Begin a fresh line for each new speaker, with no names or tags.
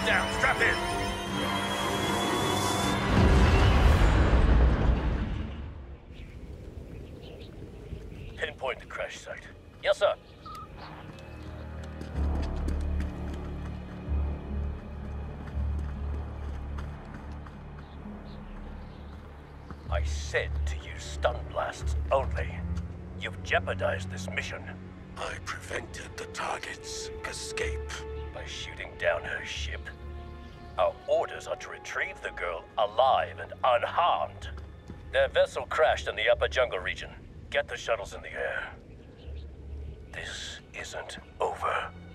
down. Strap in. Pinpoint the crash site. Yes, sir. I said to use stun blasts only. You've jeopardized this mission.
I prevented the target's escape.
By shooting down her ship. Our orders are to retrieve the girl alive and unharmed. Their vessel crashed in the upper jungle region. Get the shuttles in the air. This isn't over.